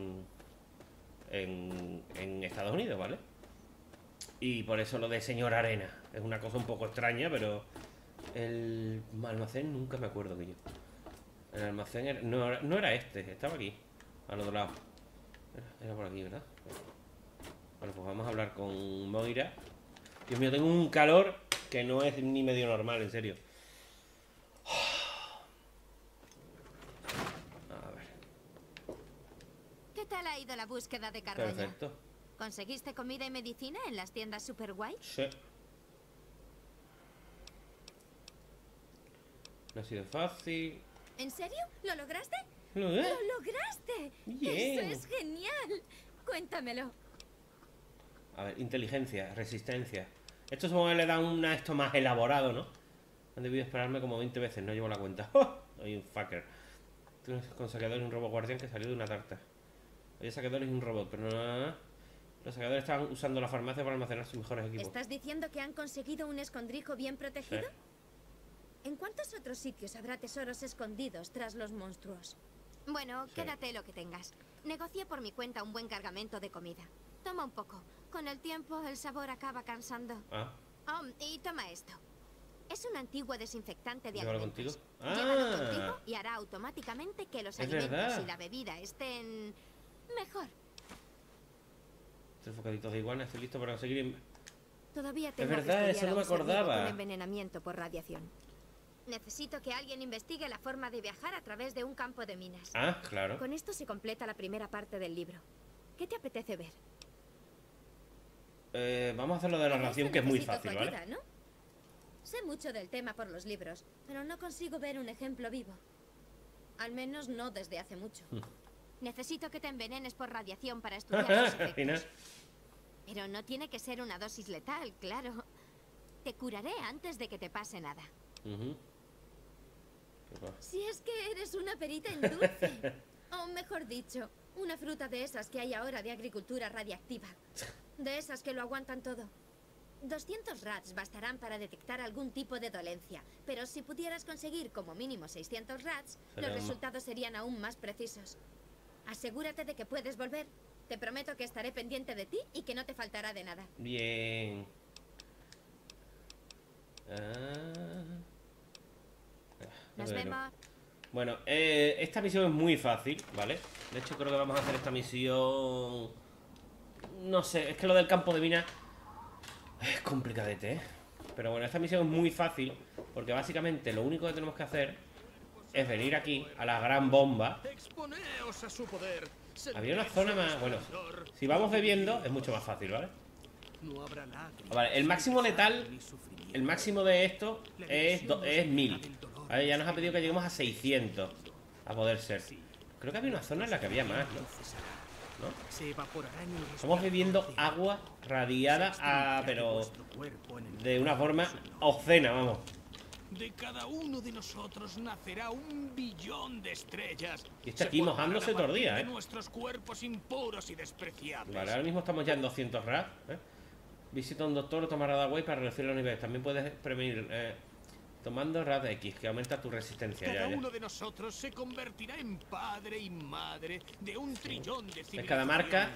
en Estados Unidos, ¿vale? Y por eso lo de Señor Arena. Es una cosa un poco extraña, pero el almacén nunca me acuerdo que yo. El almacén no era este, estaba aquí, al otro lado. Era por aquí, ¿verdad? Bueno, pues vamos a hablar con Moira. Dios mío, tengo un calor que no es ni medio normal, en serio. A ver. ¿Qué tal ha ido la búsqueda de Carroña? Perfecto. ¿Conseguiste comida y medicina en las tiendas super guay? Sí. No ha sido fácil. ¿En serio? ¿Lo lograste? ¿Lo ¡Lo lograste! Bien. ¡Eso es genial! Cuéntamelo. A ver, inteligencia, resistencia. Esto supongo que le da esto más elaborado, ¿no? Han debido esperarme como 20 veces, no llevo la cuenta. ¡Oh! Soy un fucker. Tú con saqueadores y un robot guardián que salió de una tarta. Había saqueadores y un robot, pero no. Los saqueadores estaban usando la farmacia para almacenar sus mejores equipos. ¿Estás diciendo que han conseguido un escondrijo bien protegido? Sí. ¿En cuántos otros sitios habrá tesoros escondidos tras los monstruos? Bueno, Sí. quédate lo que tengas. Negocié por mi cuenta un buen cargamento de comida. Toma un poco. Con el tiempo, el sabor acaba cansando. Ah, Oh, y toma esto. Es un antiguo desinfectante de ¿llévalo alimentos. contigo? Llévalo Ah, contigo y hará automáticamente que los Es alimentos verdad. y la bebida estén mejor. 3 bocaditos de iguana, estoy listo para conseguir. Todavía tengo verdad, que eso estudiar no me a un ser vivo acordaba. con envenenamiento por radiación. Necesito que alguien investigue la forma de viajar a través de un campo de minas. Ah, claro. Con esto se completa la primera parte del libro. ¿Qué te apetece ver? Vamos a hacer lo de la Para ración, eso que es muy necesito tu fácil, ¿vale? ayuda, ¿no? Sé mucho del tema por los libros, pero no consigo ver un ejemplo vivo. Al menos no desde hace mucho. Necesito que te envenenes por radiación para estudiar sus Al final. efectos. Pero no tiene que ser una dosis letal, claro. Te curaré antes de que te pase nada. Ujú. ¿Qué pasa? Si es que eres una perita en dulce. O mejor dicho, una fruta de esas que hay ahora de agricultura radiactiva. De esas que lo aguantan todo. 200 rats bastarán para detectar algún tipo de dolencia, pero si pudieras conseguir como mínimo 600 rats, Sería los un- resultados serían aún más precisos. Asegúrate de que puedes volver. Te prometo que estaré pendiente de ti y que no te faltará de nada. Bien. Ah. Nos Bueno. vemos. Bueno, esta misión es muy fácil, ¿vale? De hecho, creo que vamos a hacer esta misión. No sé, es que lo del campo de minas es complicadete, ¿eh? Pero bueno, esta misión es muy fácil, porque básicamente lo único que tenemos que hacer es venir aquí a la gran bomba. Exponeos a su poder. Había una zona más. Bueno, si vamos bebiendo es mucho más fácil, ¿vale? No habrá lágrimas, Vale, el máximo letal, ni sufrimiento. el máximo de esto es 1000. Vale, ya nos ha pedido que lleguemos a 600 a poder ser. Creo que había una zona en la que había más, ¿no? ¿No? Se evaporará en el Estamos bebiendo resplandor agua radiada de pero vuestro cuerpo en el de una forma obscena, vamos. De cada uno de nosotros nacerá 1 billón de estrellas. Y está Se aquí formarán mojándose a todo el partir día, de ¿eh? nuestros cuerpos impuros y despreciables. Vale, ahora mismo estamos ya en 200 RAD, ¿eh? Visita a un doctor o tomar Radaway para reducir los niveles. También puedes prevenir tomando RAD X, que aumenta tu resistencia. Cada Ya. uno de nosotros se convertirá en padre y madre de 1 trillón de civilizaciones. cada marca-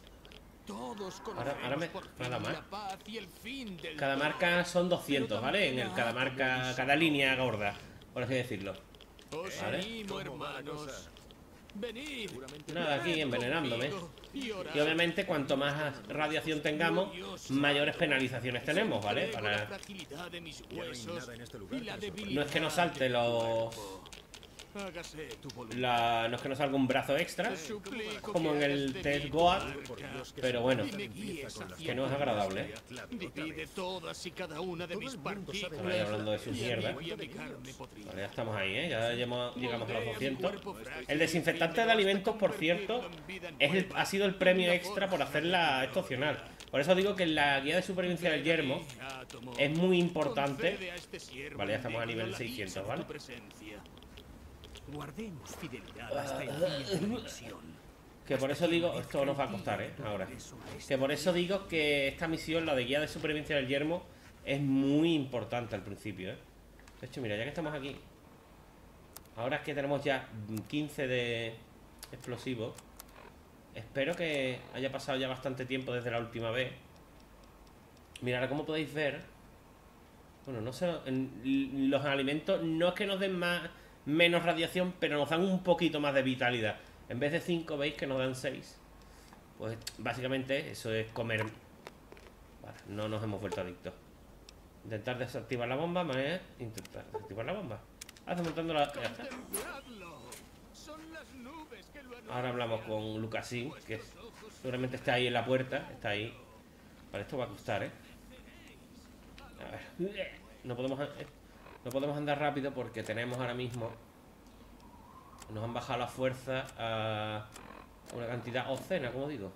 Todos ahora me- por nada fin más. la paz y el fin del Cada dolor. marca son 200, ¿vale? En el cada marca, cada línea gorda, por así decirlo. Os Vale. animo, hermanos. Venid. Nada, aquí ven envenenándome. conmigo y orad. Y obviamente cuanto más radiación tengamos, mayores penalizaciones tenemos, ¿vale? Entrego la Para... fragilidad de mis Ya no hay huesos nada en este lugar y la que nos debilidad No es que nos de salte mi los... cuerpo. Hágase tu voluntad. No es que nos salga un brazo extra, Te suplico como que en el hagas de test mí Goat, tu marca pero bueno, y me guíes hacia que no es tu agradable, gloria. ¿eh? Divide todas y cada una de Todo mis el mundo sabe partículas. Vaya hablando de su y mierda. alivia mi carne podrida. Vale, ya estamos ahí, ¿eh? Ya llegamos a los 200. Cuerpo frágil El desinfectante de alimentos, por cierto, ha sido el premio extra por hacerla esto opcional. Por eso digo que en la guía de supervivencia del yermo es muy importante. Vale, ya estamos a nivel 600, ¿vale? Guardemos fidelidad hasta el día de la misión. Que por eso digo, esto nos va a costar, ¿eh? Ahora. Que por eso digo que esta misión, la de guía de supervivencia del yermo, es muy importante al principio, ¿eh? De hecho, mira, ya que estamos aquí, ahora es que tenemos ya 15 de explosivos. Espero que haya pasado ya bastante tiempo desde la última vez. Mira, ahora como podéis ver, bueno, no sé, los alimentos no es que nos den menos radiación, pero nos dan un poquito más de vitalidad. En vez de 5, veis que nos dan 6. Pues básicamente eso es comer. Vale, no nos hemos vuelto adictos. Intentar desactivar la bomba, ¿vale? Intentar desactivar la bomba. Desmontando la... ya está. Son las nubes que lo Ahora hablamos con Lucasín, que seguramente está ahí en la puerta. Está ahí. Vale, esto va a costar, ¿eh? A ver. No podemos andar rápido porque tenemos ahora mismo... Nos han bajado la fuerza a una cantidad obscena, como digo.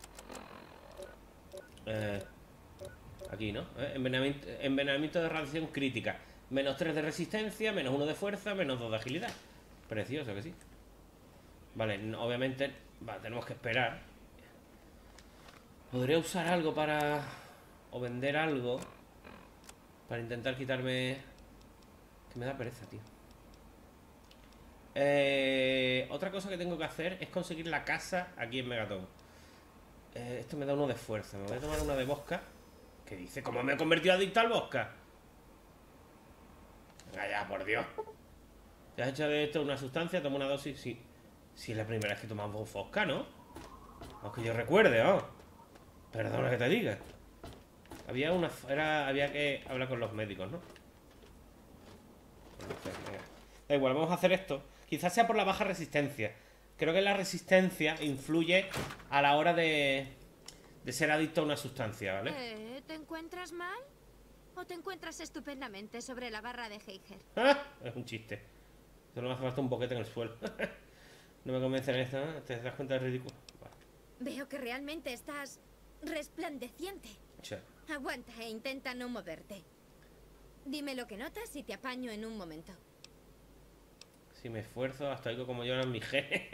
Aquí, ¿no? Envenenamiento de radiación crítica. Menos 3 de resistencia, menos 1 de fuerza, menos 2 de agilidad. Precioso que sí. Vale, obviamente tenemos que esperar. Podría usar algo para... O vender algo para intentar quitarme... Que me da pereza, tío. Otra cosa que tengo que hacer es conseguir la casa aquí en Megaton. Esto me da uno de fuerza. Me voy a tomar una de bosca. ¿Qué dice? ¿Cómo me he convertido adicto al bosca? Venga ya, por Dios. ¿Te has hecho de esto una sustancia? Toma una dosis. Sí. Sí, es la primera vez que tomamos bosca, ¿no? Aunque yo recuerde, ¿oh? Perdona que te diga. Había que hablar con los médicos, ¿no? Da igual, vamos a hacer esto. Quizás sea por la baja resistencia. Creo que la resistencia influye a la hora de ser adicto a una sustancia, ¿vale? ¿Te encuentras mal? ¿O te encuentras estupendamente sobre la barra de Heiger? ¡Ah! Es un chiste. Solo me hace falta un boquete en el suelo. No me convence en esto, ¿no? ¿Te das cuenta del ridículo? Vale. Veo que realmente estás resplandeciente. Sí. Aguanta e intenta no moverte. Dime lo que notas y te apaño en un momento. Si me esfuerzo, hasta oigo como lloran mis genes.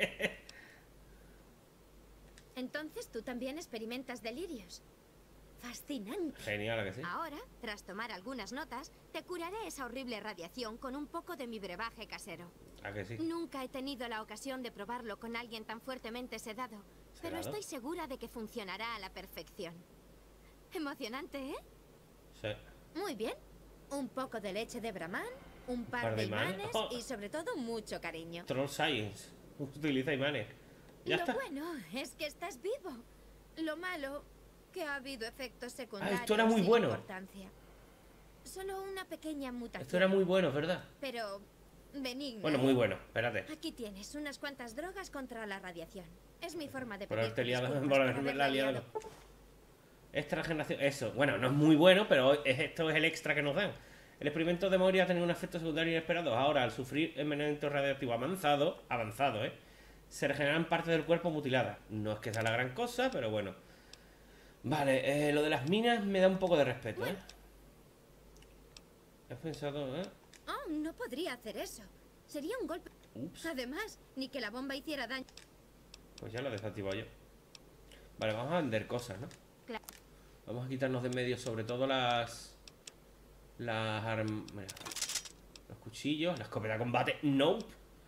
Entonces tú también experimentas delirios. Fascinante. Genial, ¿a que sí? Ahora, tras tomar algunas notas, te curaré esa horrible radiación con un poco de mi brebaje casero. ¿A que sí? Nunca he tenido la ocasión de probarlo con alguien tan fuertemente sedado, pero ¿Sedado? estoy segura de que funcionará a la perfección. Emocionante, ¿eh? Sí. Muy bien. Un poco de leche de Brahman, un par de imanes Oh. y sobre todo mucho cariño. Troll Science. Utiliza imanes. Ya Lo está. bueno es que estás vivo. Lo malo, que ha habido efectos secundarios esto era muy sin bueno. importancia. Solo una pequeña mutación. Esto era muy bueno, ¿verdad? Pero benigna. Bueno, muy bueno. Espérate. Aquí tienes unas cuantas drogas contra la radiación. Es mi forma de Por pedirte haberte liado. disculpas Por por haberme haberla liado. liado. Extra generación. Eso. Bueno, no es muy bueno, pero esto es el extra que nos dan. El experimento de Mori ha tenido un efecto secundario inesperado. Ahora, al sufrir envenenamiento radioactivo avanzado, se regeneran partes del cuerpo mutiladas. No es que sea la gran cosa, pero bueno. Vale, lo de las minas me da un poco de respeto, ¿eh? He pensado, ¿eh? Oh, no podría hacer eso. Sería un golpe. Ups. Además, ni que la bomba hiciera daño. Pues ya lo he desactivado yo. Vale, vamos a vender cosas, ¿no? Claro. Vamos a quitarnos de en medio sobre todo las mira, los cuchillos, la escopeta de combate. Nope.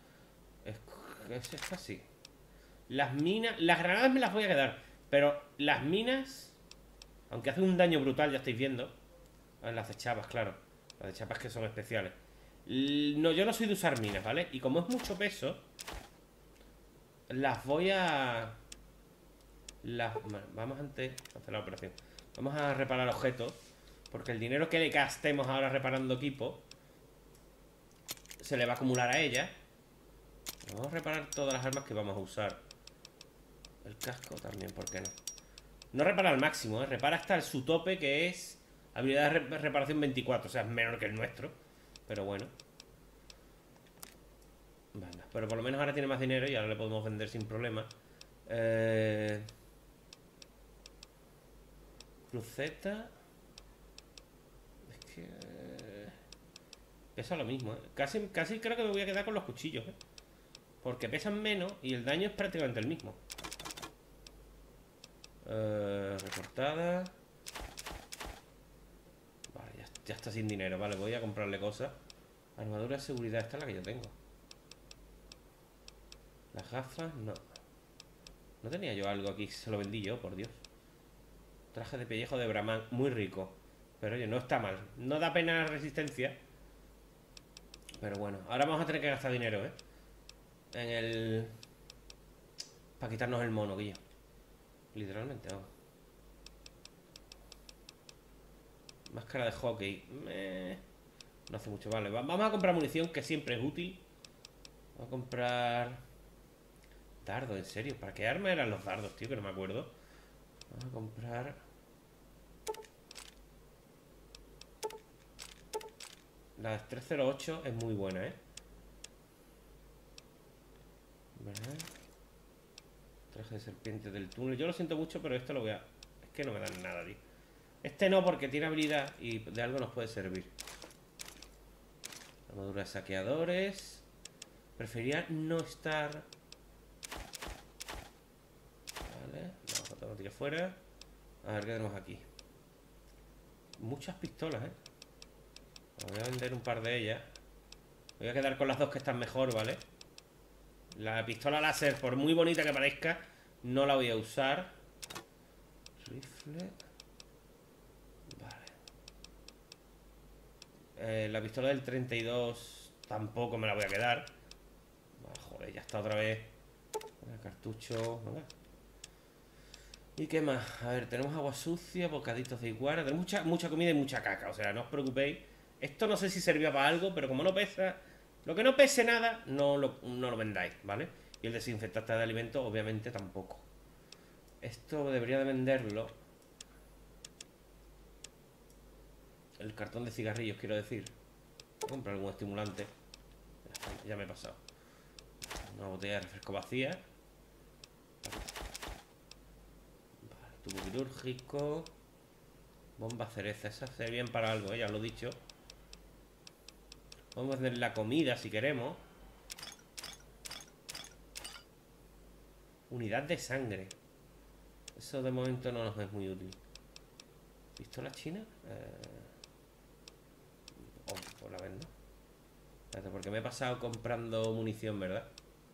Es así. Las minas, las granadas me las voy a quedar, pero las minas, aunque hacen un daño brutal, ya estáis viendo. A ver, las de chapas, claro. Las de chapas que son especiales. No, yo no soy de usar minas, ¿vale? Y como es mucho peso, las voy a... Bueno, vamos antes a hacer la operación. Vamos a reparar objetos, porque el dinero que le gastemos ahora reparando equipo se le va a acumular a ella. Vamos a reparar todas las armas que vamos a usar. El casco también, ¿por qué no? No repara al máximo, ¿eh? Repara hasta su tope, que es habilidad de reparación 24. O sea, es menor que el nuestro, pero bueno. Vale, pero por lo menos ahora tiene más dinero y ahora le podemos vender sin problema. Cruceta. Es que... pesa lo mismo, ¿eh? Casi creo que me voy a quedar con los cuchillos, ¿eh? Porque pesan menos y el daño es prácticamente el mismo. Recortada. Vale, ya ya está sin dinero. Vale, voy a comprarle cosas. Armadura de seguridad, esta es la que yo tengo. Las gafas, no. No tenía yo algo aquí, se lo vendí yo, por Dios. Traje de pellejo de Brahman, muy rico. Pero oye, no está mal. No da pena resistencia. Pero bueno, ahora vamos a tener que gastar dinero, ¿eh? En el... Para quitarnos el mono, Guillo. Literalmente, vamos. Máscara de hockey. No hace mucho, vale. Vamos a comprar munición, que siempre es útil. Vamos a comprar... Dardos, en serio. ¿Para qué arma eran los dardos, tío? Que no me acuerdo. Vamos a comprar... La 308 es muy buena, ¿eh? ¿Verdad? Traje de serpiente del túnel. Yo lo siento mucho, pero esto lo voy a... Es que no me dan nada, tío. Este no, porque tiene habilidad y de algo nos puede servir. Armadura de saqueadores. Preferiría no estar... Vale. No, tengo que tirar fuera. A ver qué tenemos aquí. Muchas pistolas, ¿eh? Voy a vender un par de ellas. Voy a quedar con las dos que están mejor, ¿vale? La pistola láser, por muy bonita que parezca, no la voy a usar. Rifle. Vale. La pistola del 32 tampoco me la voy a quedar. Joder, ya está otra vez. Cartucho. Venga. ¿Y qué más? A ver, tenemos agua sucia, bocaditos de iguana. Tenemos mucha comida y mucha caca. O sea, no os preocupéis. Esto no sé si servía para algo, pero como no pesa... Lo que no pese nada, no lo vendáis, ¿vale? Y el desinfectante de alimentos, obviamente, tampoco. Esto debería de venderlo. El cartón de cigarrillos, quiero decir. Voy a comprar algún estimulante. Ya me he pasado. Una botella de refresco vacía. Vale, tubo quirúrgico. Bomba cereza. Esas servían para algo, ya lo he dicho. Vamos a hacer la comida si queremos. Unidad de sangre. Eso de momento no nos es muy útil. ¿Pistola china? Pues la vendo. Espérate, porque me he pasado comprando munición, ¿verdad?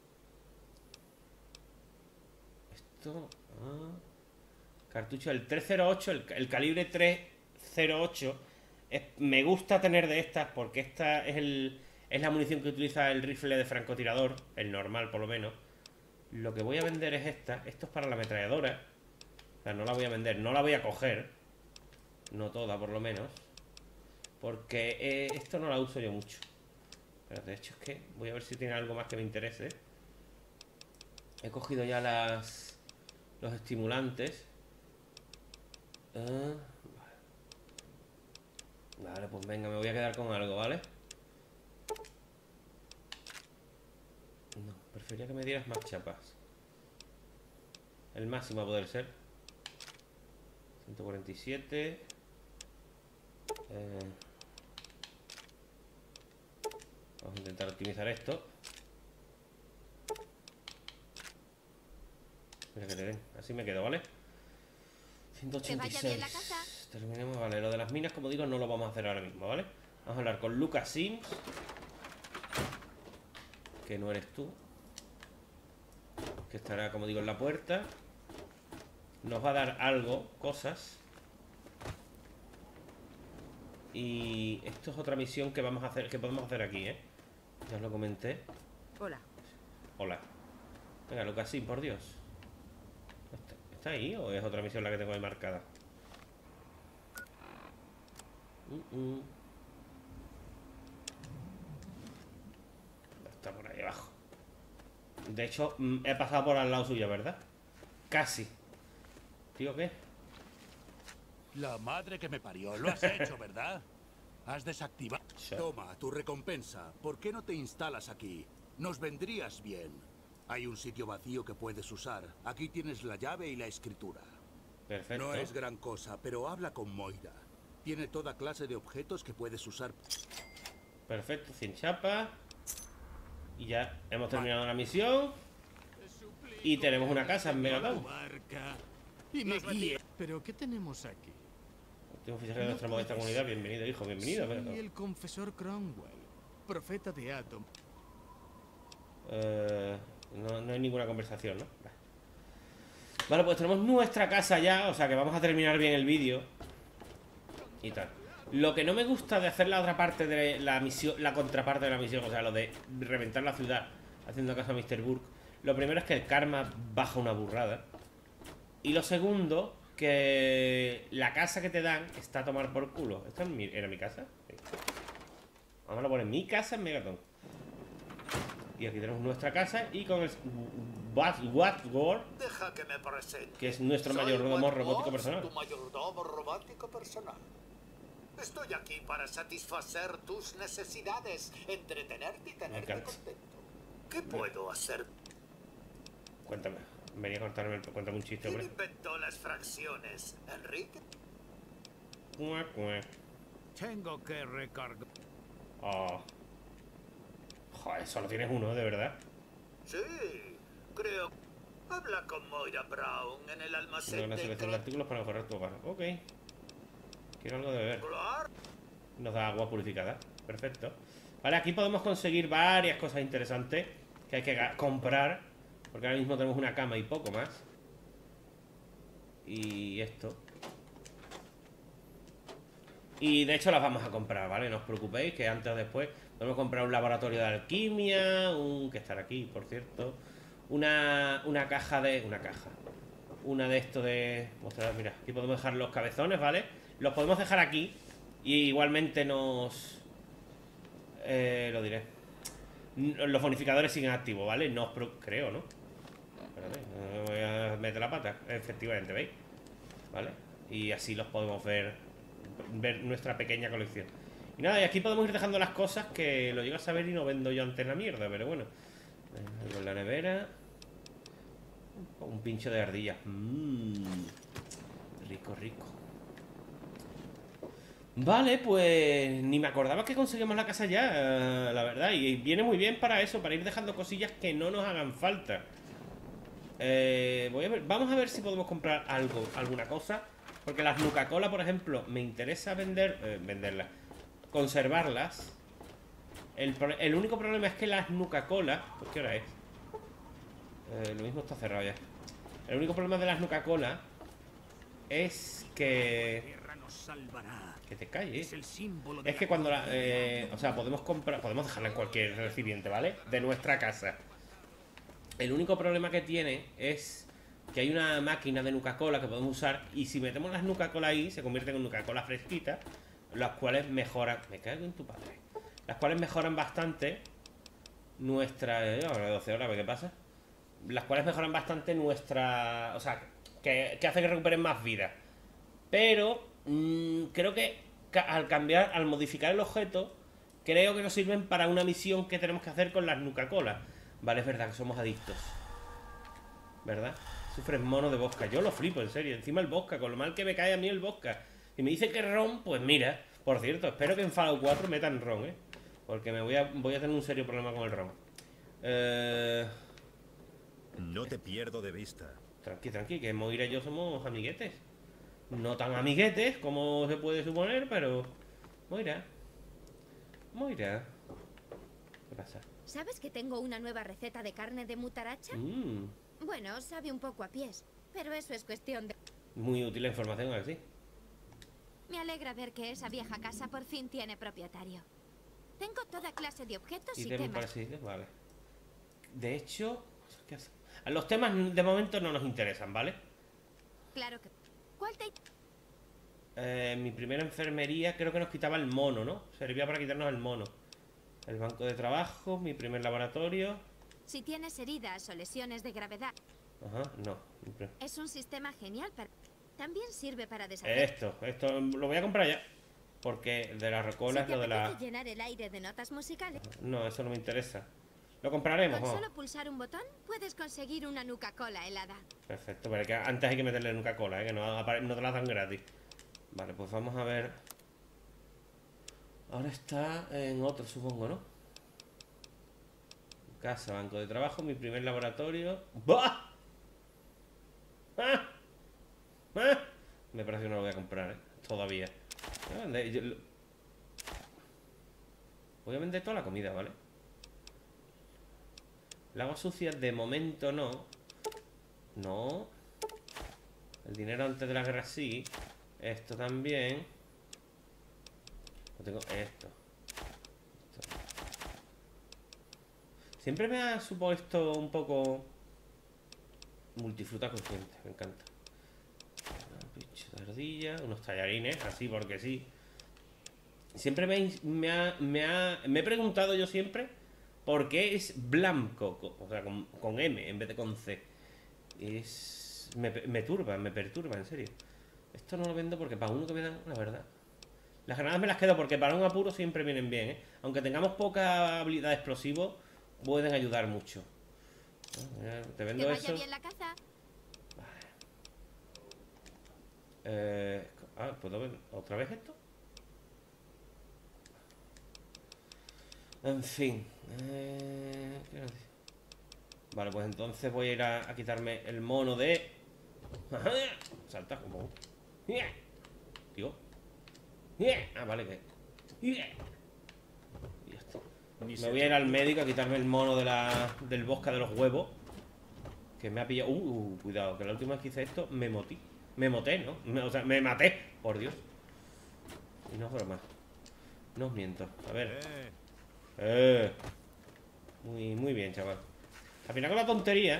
Esto... Cartucho del 308, el calibre 308. Me gusta tener de estas porque esta es la munición que utiliza el rifle de francotirador, el normal por lo menos. Lo que voy a vender es esta. Esto es para la ametralladora. O sea, no la voy a vender, no la voy a coger. No toda por lo menos. Porque esto no la uso yo mucho. Pero de hecho es que voy a ver si tiene algo más que me interese. He cogido ya los estimulantes. Vale, pues venga, me voy a quedar con algo, ¿vale? No, prefería que me dieras más chapas. El máximo a poder ser 147. Vamos a intentar optimizar esto. Mira que te den, así me quedo, ¿vale? 186. Terminemos, vale, lo de las minas, como digo, no lo vamos a hacer ahora mismo, ¿vale? Vamos a hablar con Lucas Sims. Que no eres tú. Que estará, como digo, en la puerta. Nos va a dar algo, cosas. Y esto es otra misión que vamos a hacer, que podemos hacer aquí, ¿eh? Ya os lo comenté. Hola. Hola. Venga, Lucas Sims, por Dios. ¿Está ahí o es otra misión la que tengo ahí marcada? Está por ahí abajo. De hecho, he pasado por al lado suyo, ¿verdad? Casi. ¿Tío qué? La madre que me parió. Lo has hecho, ¿verdad? Has desactivado... Toma, tu recompensa. ¿Por qué no te instalas aquí? Nos vendrías bien. Hay un sitio vacío que puedes usar. Aquí tienes la llave y la escritura. Perfecto. No es gran cosa, pero habla con Moira. Tiene toda clase de objetos que puedes usar. Perfecto, sin chapa. Y ya hemos terminado la misión. Y tenemos una casa en Megatown. Y me guíe. ¿Pero qué tenemos aquí? Último fichaje de nuestra modesta comunidad. Bienvenido, hijo, bienvenido. Soy el confesor Cromwell, profeta de Atom. No hay ninguna conversación, ¿no? Vale, pues tenemos nuestra casa ya. O sea que vamos a terminar bien el vídeo y tal. Lo que no me gusta de hacer la otra parte de la misión, la contraparte de la misión, o sea, lo de reventar la ciudad haciendo caso a Mr. Burke. Lo primero es que el karma baja una burrada. Y lo segundo, que la casa que te dan está a tomar por culo. ¿Esta era mi casa? Sí. Vamos a poner mi casa en Megaton. Y aquí tenemos nuestra casa y con el Watgore, Deja que me presente. que es nuestro Soy mayordomo Watgore, robótico personal. Tu mayordomo robótico personal. Estoy aquí para satisfacer tus necesidades, entretenerte y tenerte encanta. contento. ¿Qué puedo hacer? Cuéntame. Venía a cuéntame un chiste, ¿Quién hombre. inventó las fracciones? ¿Enrique? Cuac, cuac. Tengo que recargar. Oh. Joder, solo tienes uno, de verdad. Sí, creo. Habla con Moira Brown en el Una almacén gran de selección de artículos para mejorar tu hogar. Ok. Quiero algo de beber. Claro. Nos da agua purificada. Perfecto. Vale, aquí podemos conseguir varias cosas interesantes que hay que comprar. Porque ahora mismo tenemos una cama y poco más. Y esto. Y de hecho las vamos a comprar, ¿vale? No os preocupéis que antes o después podemos comprar un laboratorio de alquimia. Que estará aquí, por cierto. Una caja de... Una de esto de... Mostrar, mira, aquí podemos dejar los cabezones, ¿vale? Los podemos dejar aquí. Y igualmente nos... lo diré. Los bonificadores siguen activos, ¿vale? No os creo, ¿no? Espérate, voy a meter la pata. Efectivamente, ¿veis? ¿Vale? Y así los podemos ver nuestra pequeña colección. Y nada, y aquí podemos ir dejando las cosas que lo llego a saber y no vendo yo antes la mierda, pero bueno. Con la nevera. Un pincho de ardillas. Rico, rico. Vale, pues ni me acordaba que conseguimos la casa ya, la verdad. Y viene muy bien para eso, para ir dejando cosillas que no nos hagan falta. Vamos a ver si podemos comprar alguna cosa. Porque las Nuka-Cola, por ejemplo, me interesa venderlas. Conservarlas. El único problema es que las Nuka-Cola... Pues, ¿qué hora es? Lo mismo está cerrado ya. El único problema de las Nuka-Cola es que... La tierra nos salvará. Que te calles. Es el símbolo de Es que cuando o sea, podemos dejarla en cualquier recipiente, ¿vale? De nuestra casa. El único problema que tiene es que hay una máquina de Nuka-Cola que podemos usar. Y si metemos las Nuka-Cola ahí, se convierten en Nuka-Cola fresquitas. Las cuales mejoran... Me cago en tu padre. Las cuales mejoran bastante nuestra... ahora 12 horas, ¿qué pasa? Las cuales mejoran bastante nuestra... O sea, que hace que recuperen más vida. Pero creo que al modificar el objeto, creo que nos sirven para una misión que tenemos que hacer con las Nuka-Cola. Vale, es verdad que somos adictos, ¿verdad? Sufres mono de vodka. Yo lo flipo, en serio. Encima el vodka, con lo mal que me cae a mí el vodka. Y me dice que ron, pues mira. Por cierto, espero que en Fallout 4 metan ron, ¿eh? Porque voy a tener un serio problema con el ron. No te pierdo de vista. Tranqui, que Moira y yo somos amiguetes. No tan amiguetes como se puede suponer, pero... Moira. ¿Qué pasa? ¿Sabes que tengo una nueva receta de carne de mutaracha? Bueno, sabe un poco a pies, pero eso es cuestión de... Muy útil la información, así. Me alegra ver que esa vieja casa por fin tiene propietario. Tengo toda clase de objetos y temas. Parecidos, vale. De hecho, ¿qué hace? Los temas de momento no nos interesan, ¿vale? Claro que... ¿Cuál te...? Mi primera enfermería creo que nos quitaba el mono, ¿no? Servía para quitarnos el mono. El banco de trabajo, mi primer laboratorio. Si tienes heridas o lesiones de gravedad... Ajá, no. Es un sistema genial para... También sirve para deshacer... Esto lo voy a comprar ya. Porque de la recola es lo de la... llenar el aire de notas musicales... No, eso no me interesa. Lo compraremos, Con solo pulsar un botón puedes conseguir una Nuka-Cola helada. Perfecto, pero que antes hay que meterle Nuka-Cola, que no te la dan gratis. Vale, pues vamos a ver. Ahora está en otro, supongo, ¿no? Casa, banco de trabajo, mi primer laboratorio. ¡Bah! ¡Ah! ¡Ah! Me parece que no lo voy a comprar, ¿eh? Todavía. Voy a vender toda la comida, ¿vale? El agua sucia de momento no. No. El dinero antes de la guerra sí. Esto también. No tengo esto. Siempre me ha supuesto un poco multifruta consciente, me encanta. Un pincho de ardilla, unos tallarines, así porque sí. Siempre me he preguntado yo siempre por qué es blanco, o sea, con M en vez de con C. Me turba, me perturba, en serio. Esto no lo vendo porque para uno que me dan, la verdad. Las granadas me las quedo porque para un apuro siempre vienen bien, ¿eh? Aunque tengamos poca habilidad de explosivo, pueden ayudar mucho. Te vendo que vaya eso. bien la caza. Vale. ¿Puedo ver otra vez esto? En fin. ¿Qué decir? Vale, pues entonces voy a ir a quitarme el mono de... Salta como... Digo. Vale, que... Y ya está. Me voy a ir al médico a quitarme el mono del bosque de los huevos. Que me ha pillado... cuidado, que la última vez que hice esto me moté. Me moté, ¿no? O sea, me maté, por Dios. Y no es broma. No os miento. A ver. Muy bien, chaval. Al final con la tontería.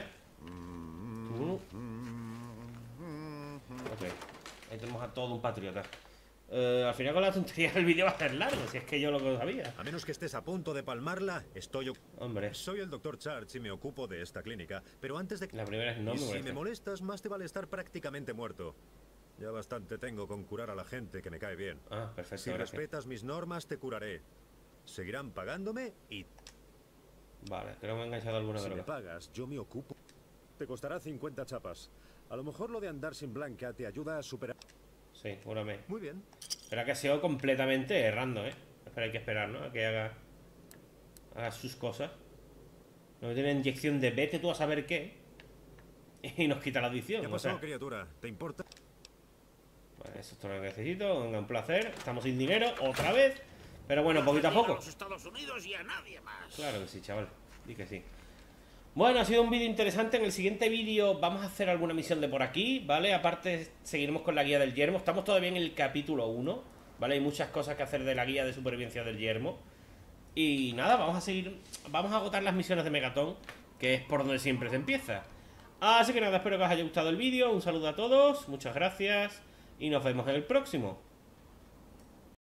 Ok. Ahí tenemos a todo un patriota. Al final con la tontería el vídeo va a ser largo, si es que yo lo sabía. A menos que estés a punto de palmarla, Hombre. Soy el Dr. Church y me ocupo de esta clínica. Pero antes de que... La primera es no me si molesta. me molestas, más te vale estar prácticamente muerto. Ya bastante tengo con curar a la gente que me cae bien. Perfecto. Si respetas mis normas, te curaré. Seguirán pagándome y... Vale, creo que me ha enganchado alguna Si me droga. pagas, yo me ocupo. Te costará 50 chapas. A lo mejor lo de andar sin blanca te ayuda a superar... Sí, júrame. Muy bien. Espera que ha sido completamente errando, ¿eh? Espera, hay que esperar, ¿no? A que haga sus cosas. Nos tiene una inyección de vete tú a saber qué. Y nos quita la adicción. ¿Qué pasó, criatura? ¿Te importa? Vale, eso es todo lo que necesito. Venga, un placer. Estamos sin dinero, otra vez. Pero bueno, poquito a poco. A los Estados Unidos y a nadie más. Claro que sí, chaval. Di que sí. Bueno, ha sido un vídeo interesante. En el siguiente vídeo vamos a hacer alguna misión de por aquí, ¿vale? Aparte, seguiremos con la guía del yermo. Estamos todavía en el capítulo 1, ¿vale? Hay muchas cosas que hacer de la guía de supervivencia del yermo. Y nada, vamos a seguir. Vamos a agotar las misiones de Megaton, que es por donde siempre se empieza. Así que nada, espero que os haya gustado el vídeo. Un saludo a todos, muchas gracias. Y nos vemos en el próximo.